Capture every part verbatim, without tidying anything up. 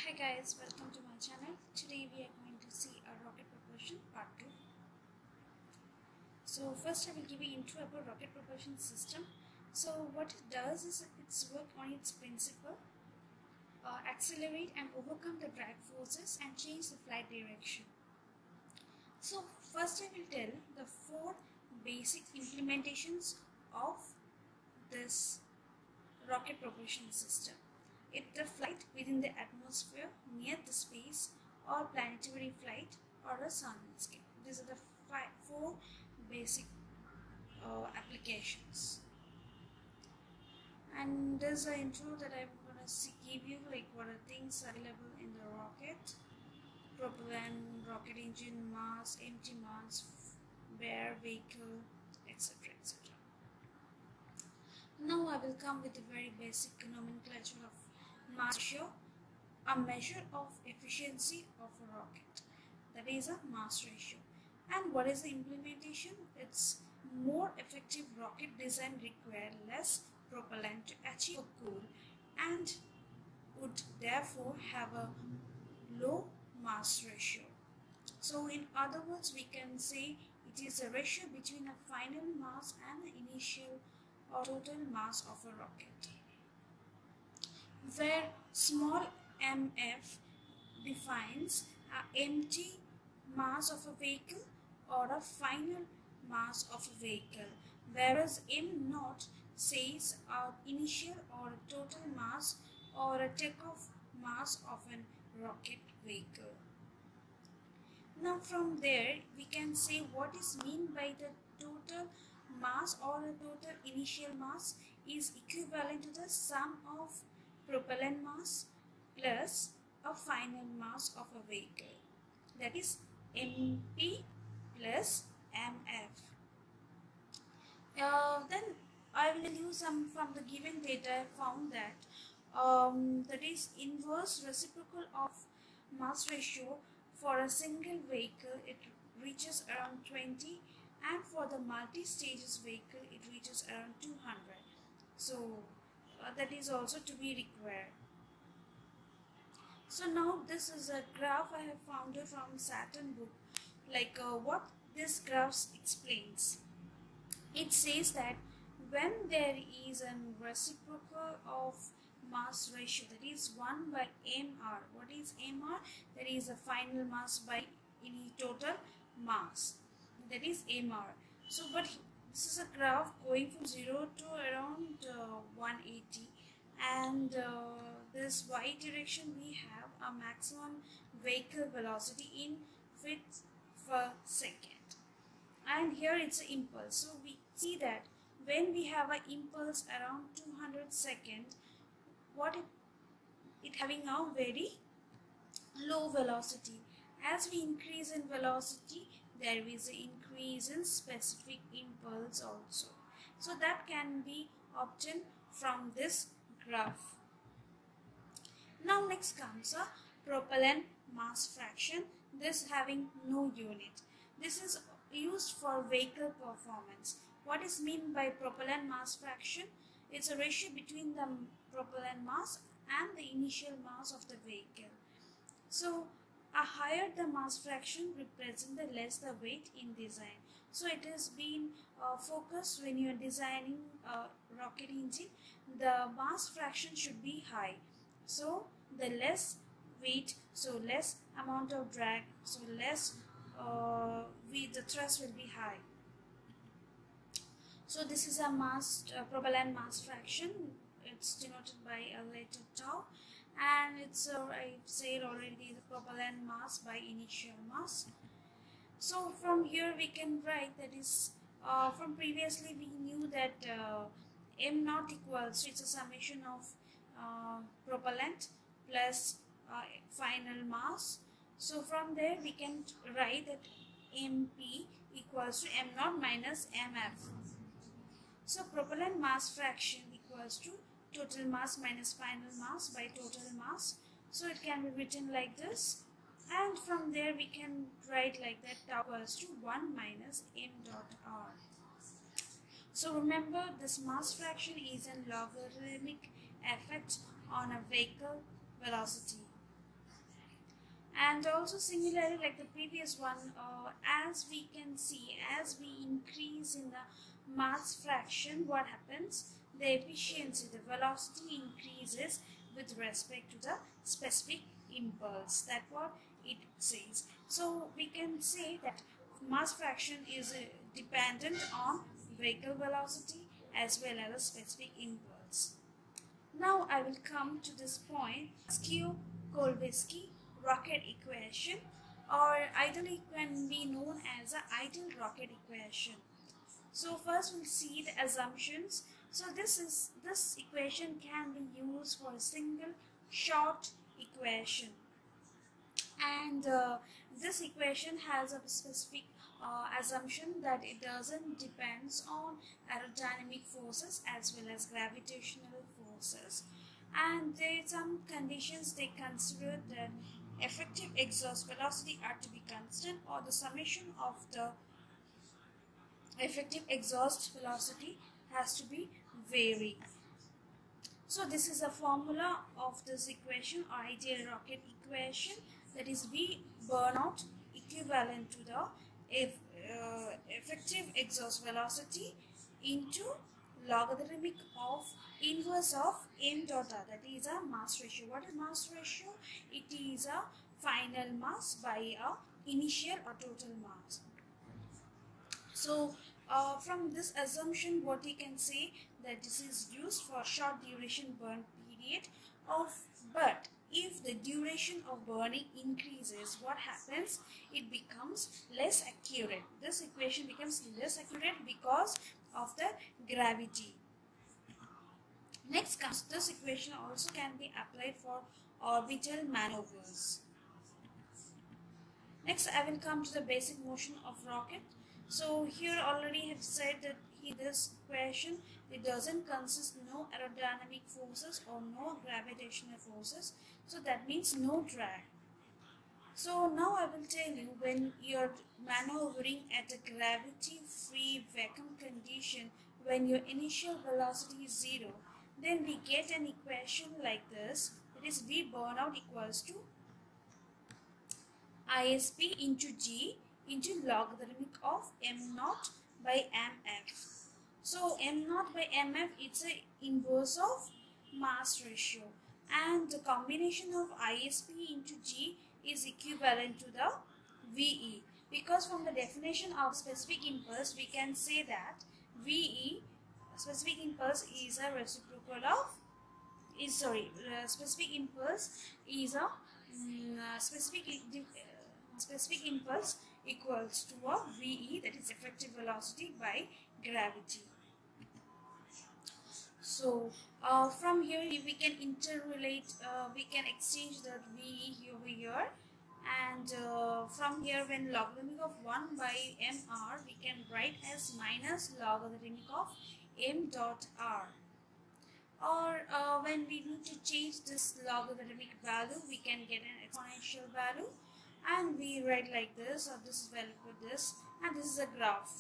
Hi guys, welcome to my channel. Today we are going to see a rocket propulsion part two. So first I will give you intro about rocket propulsion system. So what it does is it's work on its principle, uh, accelerate and overcome the drag forces and change the flight direction. So first I will tell the four basic implementations of this rocket propulsion system. It the flight within the atmosphere, near the space, or planetary flight, or a sun escape. These are the five, four basic uh, applications. And there's an intro that I'm gonna see, give you, like what are things available in the rocket: propellant, rocket engine, mass, empty mass, bare vehicle, et cetera et cetera. Now I will come with a very basic nomenclature of mass ratio, a measure of efficiency of a rocket. That is a mass ratio. And what is the implementation? It's more effective rocket design require less propellant to achieve a goal and would therefore have a low mass ratio. So in other words, we can say it is a ratio between a final mass and the initial or total mass of a rocket, where small mf defines a empty mass of a vehicle or a final mass of a vehicle, whereas m naught says a initial or a total mass or a takeoff mass of a rocket vehicle. Now from there we can say what is mean by the total mass or a total initial mass is equivalent to the sum of propellant mass plus a final mass of a vehicle, that is mp plus mf. Uh, then I will use some from the given data. I found that um, that is inverse reciprocal of mass ratio for a single vehicle it reaches around twenty, and for the multi-stages vehicle it reaches around two hundred. So uh, that is also to be required. So now this is a graph I have found it from Saturn book. Like uh, what this graph explains, it says that when there is a reciprocal of mass ratio, that is one by mr. What is mr? That is the final mass by any total mass, that is mr. So but this is a graph going from zero to around uh, one eighty, and uh, this y direction we have a maximum vehicle velocity in feet per second, and here it's an impulse. So we see that when we have an impulse around two hundred seconds, what it, it having a very low velocity. As we increase in velocity, there is an increase in specific impulse also. So that can be obtained from this graph. Now next comes a propellant mass fraction. This having no unit. This is used for vehicle performance. What is meant by propellant mass fraction? It's a ratio between the propellant mass and the initial mass of the vehicle. So a higher the mass fraction represent the less the weight in design. So it has been uh, focused when you are designing a rocket engine, the mass fraction should be high. So the less weight, so less amount of drag, so less uh, weight, the thrust will be high. So this is a mass uh, propellant mass fraction. It's denoted by a letter tau, and it's uh, I've said already the propellant mass by initial mass. So from here we can write, that is uh, from previously we knew that uh, m naught equals, so it's a summation of uh, propellant plus uh, final mass. So from there we can write that mp equals to m naught minus mf. So propellant mass fraction equals to total mass minus final mass by total mass. So it can be written like this, and from there we can write like that, tau equals to one minus m dot r. So remember, this mass fraction is a logarithmic effect on a vehicle velocity. And also similarly like the previous one, uh, as we can see, as we increase in the mass fraction, what happens? The efficiency, the velocity increases with respect to the specific impulse. That's what it says. So we can say that mass fraction is uh, dependent on vehicle velocity as well as a specific impulse. Now I will come to this point, Skew-Kovalevsky rocket equation, or ideally it can be known as the ideal rocket equation. So first we'll see the assumptions. So this is this equation can be used for a single short equation, and uh, this equation has a specific uh, assumption that it doesn't depends on aerodynamic forces as well as gravitational forces, and there are some conditions they consider that effective exhaust velocity are to be constant, or the summation of the effective exhaust velocity has to be varied. So this is a formula of this equation, or ideal rocket equation, that is V burnout equivalent to the if, uh, effective exhaust velocity into logarithmic of inverse of m dot r, that is a mass ratio. What is mass ratio? It is a final mass by a initial or total mass. So uh, from this assumption, what we can say that this is used for short duration burn period of, but if the duration of burning increases, what happens? It becomes less accurate. This equation becomes less accurate because of the gravity. Next comes, this equation also can be applied for orbital maneuvers. Next I will come to the basic motion of rocket. So here already have said that he, this equation, it doesn't consist no aerodynamic forces or no gravitational forces, so that means no drag. So now I will tell you, when you're maneuvering at a gravity free vacuum condition, when your initial velocity is zero, then we get an equation like this, that is V burnout equals to I S P into G into logarithmic of m naught by mf. So m naught by mf, it's a inverse of mass ratio, and the combination of I S P into G is equivalent to the V E, because from the definition of specific impulse we can say that V E, specific impulse, is a reciprocal of is sorry uh, specific impulse is a um, uh, specific uh, specific impulse equals to a V E, that is effective velocity by gravity. So uh, from here we can interrelate, uh, we can exchange the V E over here, and uh, from here when logarithmic of one by mr, we can write as minus logarithmic of m dot r. Or uh, when we need to change this logarithmic value, we can get an exponential value, and we write like this, or this is value for this, and this is a graph.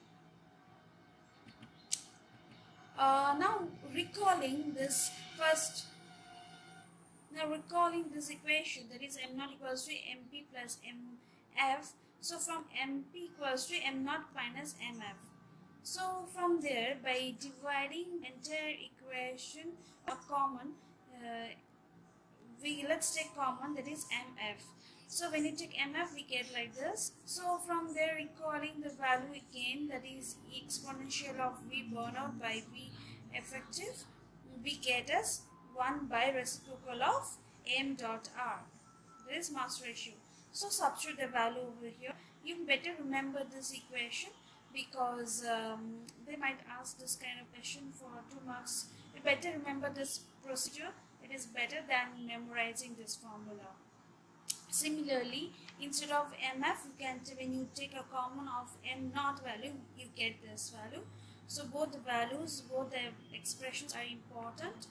Uh, now recalling this first, now recalling this equation, that is m naught equals to mp plus mf. So from mp equals to m naught minus mf. So from there, by dividing entire equation a common, uh, we let's take common, that is mf. So when you take mf, we get like this. So from there, recalling the value again, that is exponential of v burnout by v effective, we get as one by reciprocal of m dot r. This is mass ratio. So substitute the value over here. You better remember this equation, because um, they might ask this kind of question for two marks. You better remember this procedure. It is better than memorizing this formula. Similarly, instead of mf, you can, when you take a common of m naught value, you get this value. So both the values, both the expressions are important.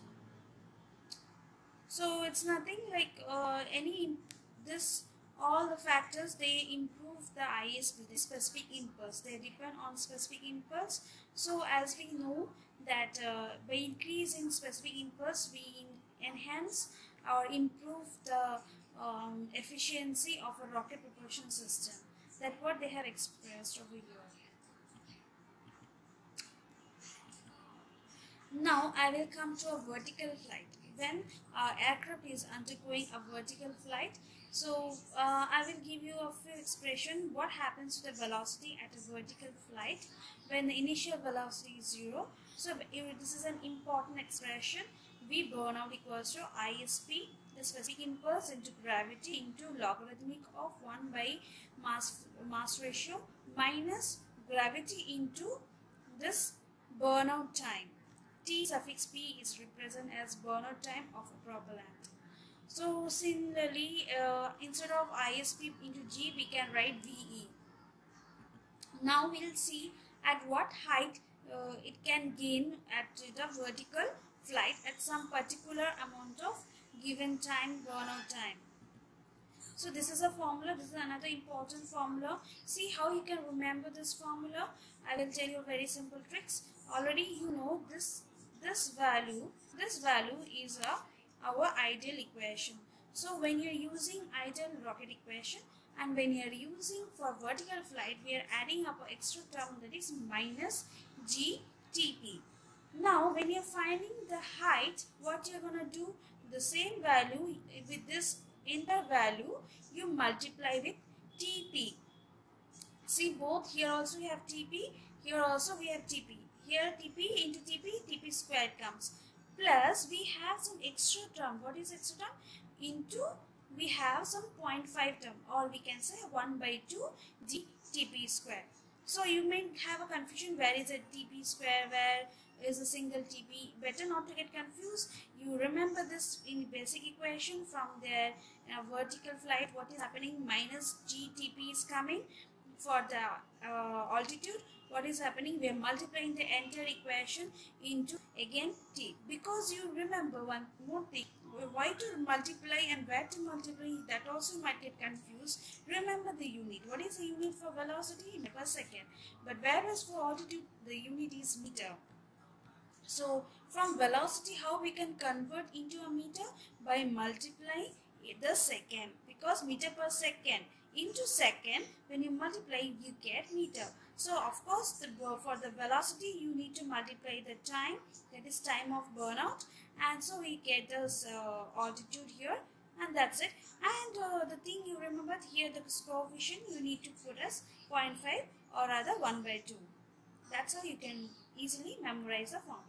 So it's nothing like uh, any this all the factors, they improve the I S P, the specific impulse. They depend on specific impulse. So as we know that uh, by increasing specific impulse, we enhance or improve the um, efficiency of a rocket propulsion system. That's what they have expressed over here. Now I will come to a vertical flight. When our aircraft is undergoing a vertical flight, so uh, I will give you a few expression what happens to the velocity at a vertical flight when the initial velocity is zero. So this is an important expression. V burnout equals to I S P, the specific impulse into gravity, into logarithmic of one by mass mass ratio minus gravity into this burnout time. T suffix P is represented as burnout time of a propellant. So similarly, uh, instead of I S P into G, we can write V E. Now we'll see at what height uh, it can gain at the vertical flight at some particular amount of given time, burnout time. So this is a formula. This is another important formula. See how you can remember this formula. I will tell you very simple tricks. Already you know this this value. This value is a our ideal equation. So when you're using ideal rocket equation and when you're using for vertical flight, we are adding up an extra term, that is minus G T P. Now when you're finding the height, what you're gonna do, the same value with this inner value you multiply with T P. See, both here also we have T P, here also we have T P. Here T P into T P, T P squared comes. Plus we have some extra term. What is extra term? Into we have some zero point five term, or we can say one by two d T P square. So you may have a confusion, where is a T P square, where is a single T P. Better not to get confused. You remember this in basic equation from their uh, vertical flight. What is happening? Minus G T P is coming for the uh, altitude. What is happening? We are multiplying the entire equation into again T. Because you remember one more thing, why to multiply and where to multiply, that also might get confused. Remember the unit. What is the unit for velocity? Per second. But whereas for altitude, the unit is meter. So from velocity, how we can convert into a meter? By multiplying the second, because meter per second into second, when you multiply you get meter. So of course the, for the velocity you need to multiply the time, that is time of burnout, and so we get this uh, altitude here, and that's it. And uh, the thing you remember here, the coefficient you need to put as zero point five or rather one by two. That's how you can easily memorize the formula.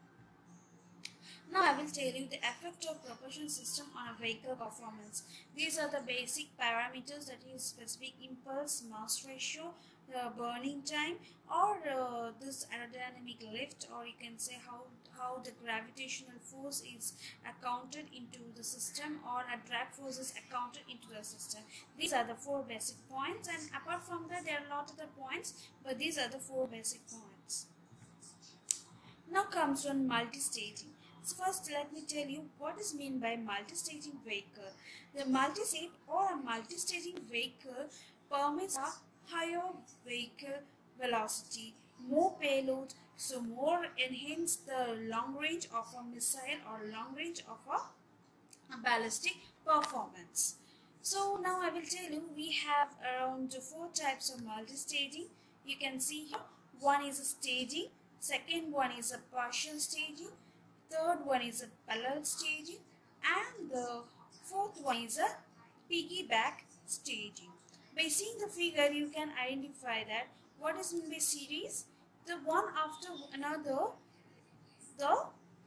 Now I will tell you the effect of propulsion system on a vehicle performance. These are the basic parameters, that is specific impulse, mass ratio, uh, burning time, or uh, this aerodynamic lift, or you can say how, how the gravitational force is accounted into the system, or a drag force is accounted into the system. These are the four basic points, and apart from that there are a lot of other points, but these are the four basic points. Now comes on multi-staging. So first let me tell you what is meant by multi-staging vehicle. The multi-stage or a multi-staging vehicle permits a higher vehicle velocity, more payload, so more enhance the long range of a missile or long range of a, a ballistic performance. So now I will tell you we have around four types of multi-staging. You can see here, one is a staging, second one is a partial staging, third one is a parallel staging, and the fourth one is a piggyback staging. By seeing the figure, you can identify that what is meant by series. The one after another, the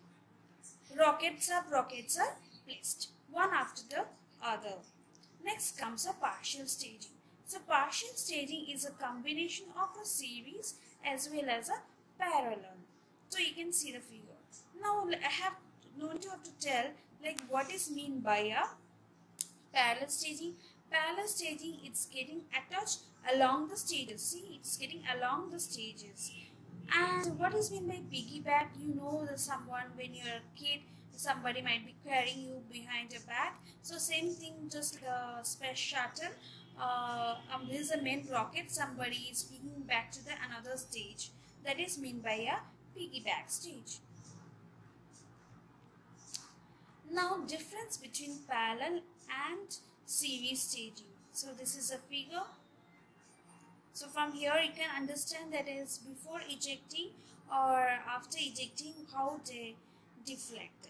rockets sub rockets are placed one after the other. Next comes a partial staging. So partial staging is a combination of a series as well as a parallel. So you can see the figure. Now I have no need to have to tell like what is mean by a parallel staging. Parallel staging, it's getting attached along the stages. See, it's getting along the stages. And what is mean by piggyback? You know that someone, when you're a kid, somebody might be carrying you behind your back. So same thing, just like a space shuttle. Uh, um, this is a main rocket. Somebody is picking back to the another stage. That is mean by a piggyback stage. Now difference between parallel and series staging. So this is a figure. So from here you can understand that is before ejecting or after ejecting how they deflected.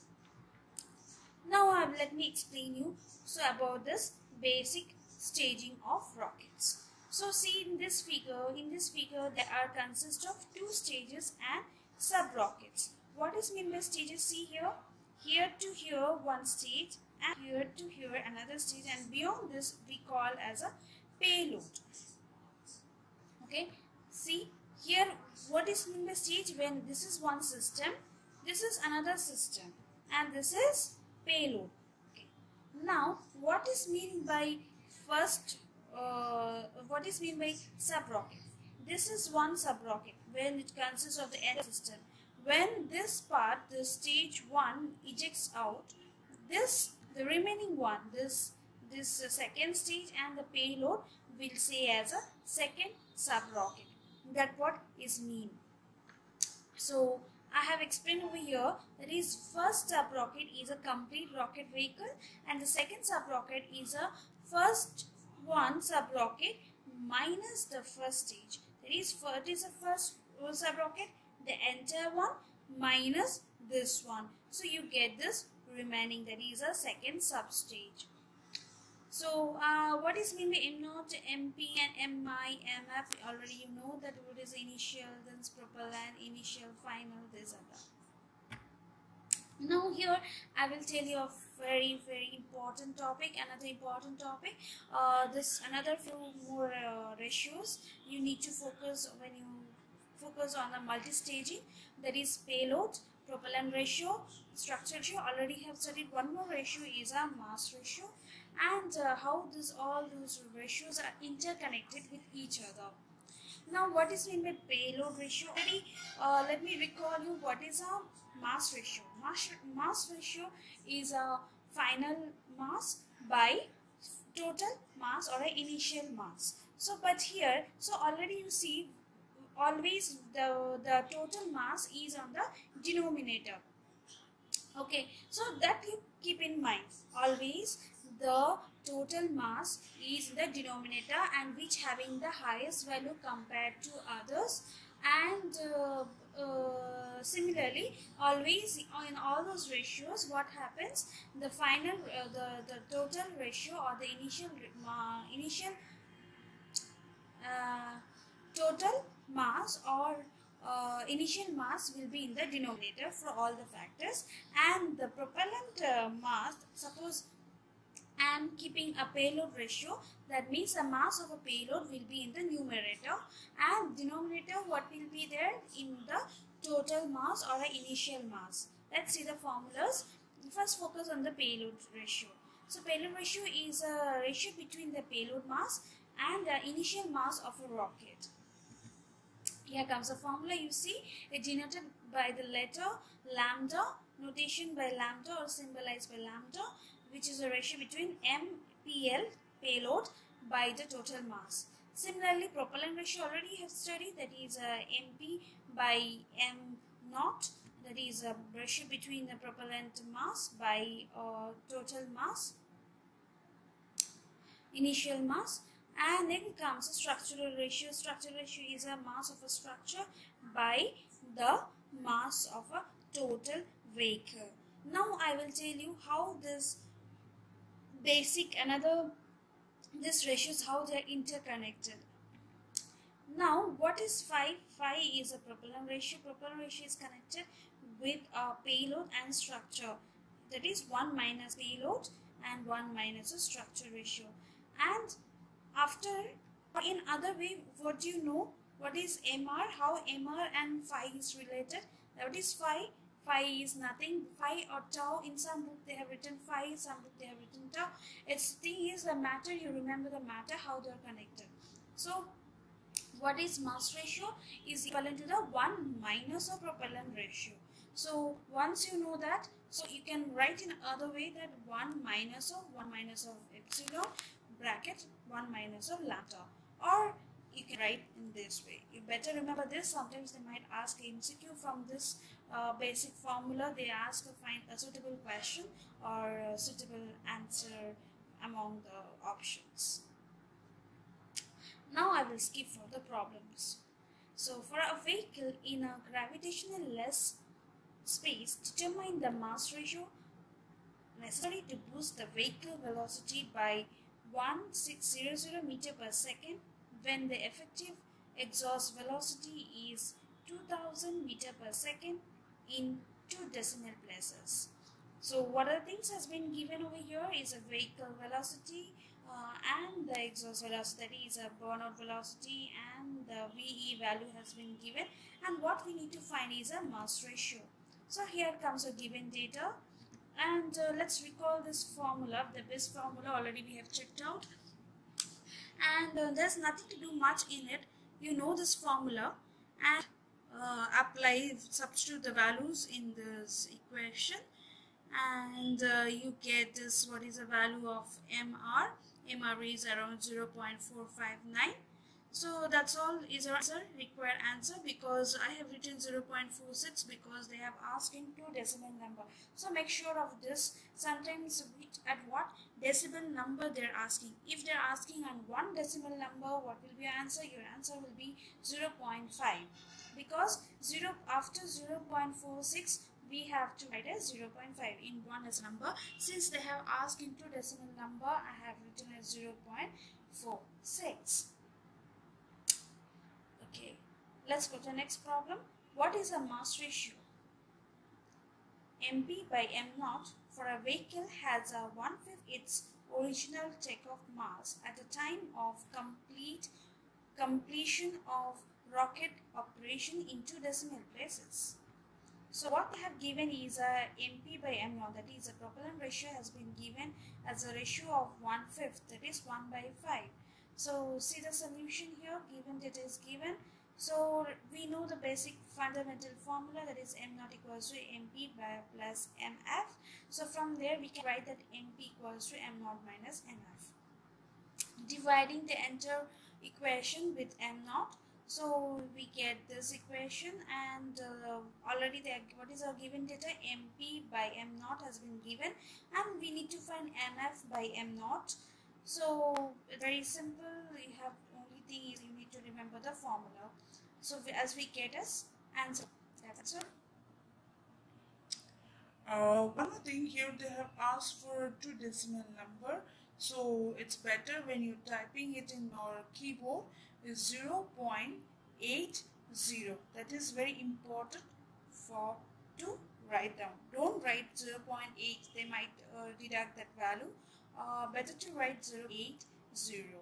Now uh, let me explain you so about this basic staging of rockets. So see in this figure, in this figure there are consist of two stages and sub-rockets. What is meant by stages? See here, here to here one stage and here to here another stage, and beyond this we call as a payload. Okay, see here what is meant by stage? When this is one system, this is another system, and this is payload. Okay. Now what is mean by first uh, what is mean by sub-rocket? This is one sub-rocket when it consists of the entire system. When this part, the stage one ejects out, this the remaining one, this this uh, second stage and the payload will say as a second sub-rocket. That what is mean. So I have explained over here that is first sub-rocket is a complete rocket vehicle, and the second sub-rocket is a first one sub-rocket minus the first stage. That is, first is a first sub-rocket, the entire one minus this one. So you get this remaining, that is a second sub-stage. So uh, what is mean by M naught, M P and M I, M F? Already you know that what is initial, then propellant, initial, final, this and that. Now here I will tell you a very very important topic, another important topic. Uh, this another few more uh, ratios you need to focus when you focus on the multi-staging, that is payload, propellant ratio, structure ratio. Already have studied one more ratio is a mass ratio, and uh, how this all those ratios are interconnected with each other. Now what is meant by payload ratio? Already, uh, let me recall you what is a mass ratio. Mass, mass ratio is a final mass by total mass or an initial mass. So but here, so already you see always the, the total mass is on the denominator. Okay, so that you keep in mind, always the total mass is the denominator and which having the highest value compared to others, and uh, uh, similarly always in all those ratios what happens, the final uh, the, the total ratio or the initial uh, initial uh, total mass or uh, initial mass will be in the denominator for all the factors, and the propellant uh, mass, suppose I am keeping a payload ratio, that means the mass of a payload will be in the numerator, and denominator what will be there in the total mass or a initial mass. Let's see the formulas. First focus on the payload ratio. So payload ratio is a ratio between the payload mass and the initial mass of a rocket. Here comes the formula, you see it denoted by the letter lambda, notation by lambda or symbolized by lambda, which is a ratio between M P L, payload, by the total mass. Similarly, propellant ratio already have studied, that is uh, M P by M naught, that is a ratio between the propellant mass by uh, total mass, initial mass. And then comes a structural ratio. Structural ratio is a mass of a structure by the mass of a total vehicle. Now I will tell you how this basic another this ratios, how they are interconnected. Now what is phi? Phi is a propellant ratio. Propellant ratio is connected with a payload and structure, that is one minus payload and one minus a structure ratio. And after, in other way, what do you know? What is M R? How M R and phi is related? What is phi? Phi is nothing. Phi or tau. In some book they have written phi, in some book they have written tau. Its thing is the matter. You remember the matter, how they are connected. So, what is mass ratio? Is equivalent to the one minus of propellant ratio. So once you know that, so you can write in other way that one minus of one minus of epsilon bracket one minus of lambda, or you can write in this way. You better remember this. Sometimes they might ask M C Q from this uh, basic formula. They ask to find a suitable question or a suitable answer among the options. Now I will skip for the problems. So for a vehicle in a gravitational-less space, determine the mass ratio necessary to boost the vehicle velocity by sixteen hundred meter per second when the effective exhaust velocity is two thousand meter per second in two decimal places. So what are the things has been given over here is a vehicle velocity uh, and the exhaust velocity, that is a burnout velocity, and the V E value has been given, and what we need to find is a mass ratio. So here comes a given data, and uh, let's recall this formula. The B I S formula already we have checked out, and uh, there's nothing to do much in it. You know this formula and uh, apply, substitute the values in this equation, and uh, you get this, what is the value of M R. M R is around zero point four five nine. So that's all is our answer, required answer, because I have written zero point four six because they have asked in two decimal number. So make sure of this. Sometimes at what decimal number they're asking. If they're asking on one decimal number, what will be your answer? Your answer will be zero point five, because zero after zero point four six we have to write as zero point five in one as number. Since they have asked in two decimal number, I have written as zero point four six. Okay, let's go to the next problem. What is a mass ratio? M P by M naught for a vehicle has a one-fifth its original takeoff mass at the time of complete completion of rocket operation in two decimal places. So what they have given is a M P by M naught, that is a propellant ratio has been given as a ratio of one-fifth, that is one by five. So see the solution here, given data is given. So we know the basic fundamental formula, that is M naught equals to M P by plus M F. So from there we can write that M P equals to M naught minus M F. Dividing the entire equation with M naught, so we get this equation, and uh, already the what is our given data? M P by M naught has been given, and we need to find M F by M naught. So very simple. We have only thing is you need to remember the formula. So as we get as answer, that's it. Uh, one more thing here, they have asked for two decimal number, so it's better when you're typing it in your keyboard is zero point eight zero. That is very important for to write down. Don't write zero point eight, they might uh, deduct that value. Uh, better to write zero point eight zero.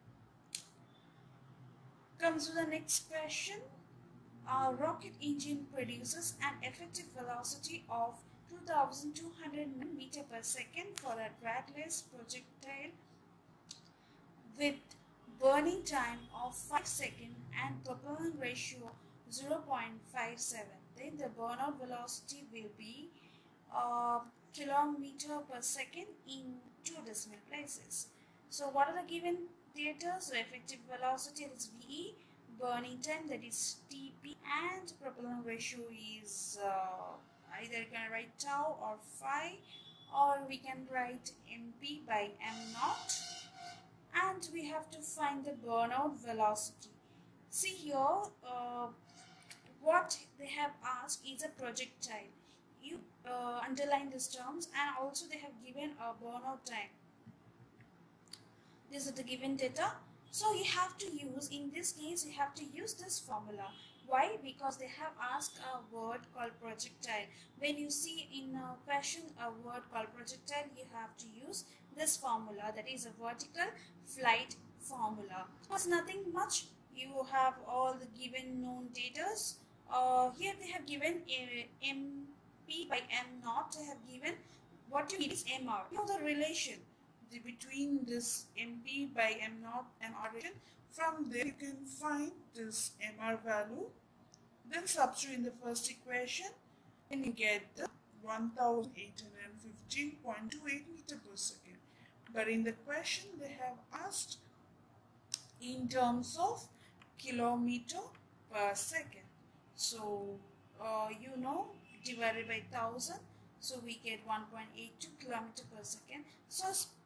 Comes to the next question. A rocket engine produces an effective velocity of two thousand two hundred meter per second for a dragless projectile with burning time of five seconds and propellant ratio zero point five seven. Then the burnout velocity will be uh, kilometer per second in two decimal places. So what are the given data? So effective velocity is V E, burning time, that is T P, and propellant ratio is uh, either you can write tau or phi, or we can write M P by M naught, and we have to find the burnout velocity. See here, uh, what they have asked is a projectile. You uh, underline these terms, and also they have given a burnout time. This is the given data. So you have to use, in this case, you have to use this formula. Why? Because they have asked a word called projectile. When you see in a question a word called projectile, you have to use this formula, that is a vertical flight formula. It's nothing much. You have all the given known data. Uh, here they have given a M P by M naught. They have given what you need is M R. You know the relation between this M P by M naught and M R relation. From there you can find this M R value, then substitute in the first equation, and you get the one thousand eight hundred fifteen point two eight meter per second. But in the question they have asked in terms of kilometer per second. So uh, you know, divided by one thousand, so we get one point eight two kilometer per second. So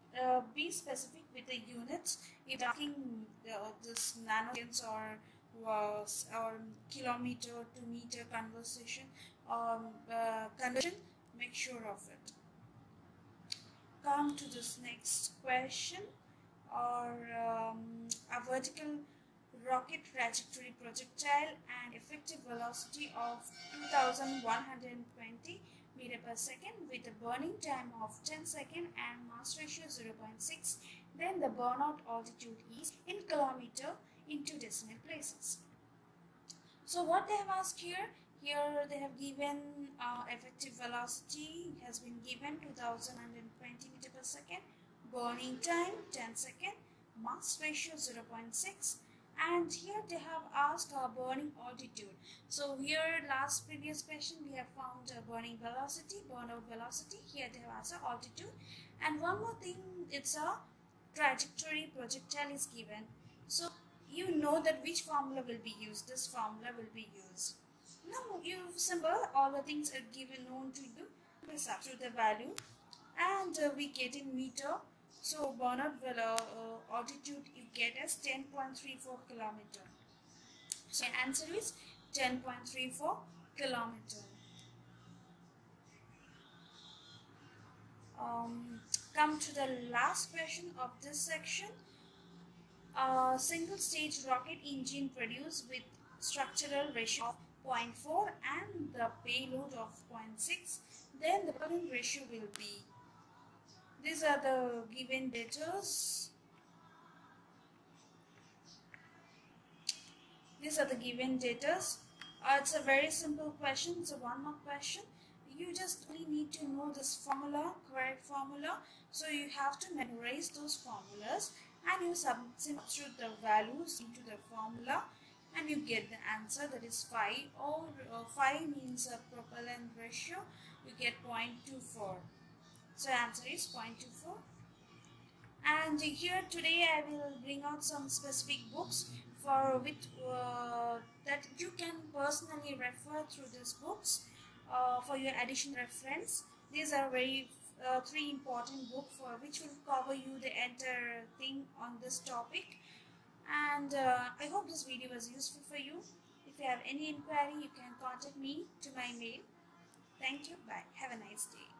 uh, be specific with the units. If talking uh, this nanoseconds or was or kilometer to meter conversation um, uh, conversion, make sure of it. Come to this next question, or um, a vertical rocket trajectory projectile and effective velocity of two thousand one hundred twenty meter per second with a burning time of ten seconds and mass ratio zero point six. Then the burnout altitude is in kilometer into decimal places. So what they have asked here, here they have given uh, effective velocity has been given two thousand one hundred twenty meter per second, burning time ten seconds, mass ratio zero point six, and here they have asked our burning altitude. So here last previous question we have found a burning velocity, burnout velocity. Here they have asked a altitude, and one more thing, it's a trajectory projectile is given. So you know that which formula will be used. This formula will be used. Now you symbol all the things are given known to you. This up to the value, and uh, we get in meter. So burnout uh, altitude you get as ten point three four kilometer. So answer is ten point three four kilometer. Um, come to the last question of this section. A single stage rocket engine produced with structural ratio of zero point four and the payload of zero point six, then the propellant ratio will be. These are the given datas. These are the given datas. Uh, it's a very simple question. It's a one mark question. You just only need to know this formula, correct formula. So you have to memorize those formulas and you substitute the values into the formula and you get the answer, that is five, or uh, five means a propellant ratio, you get zero point two four. So answer is zero point two four. And here today I will bring out some specific books for which uh, that you can personally refer through these books uh, for your additional reference. These are very uh, three important books for which will cover you the entire thing on this topic. And uh, I hope this video was useful for you. If you have any inquiry, you can contact me to my mail. Thank you. Bye. Have a nice day.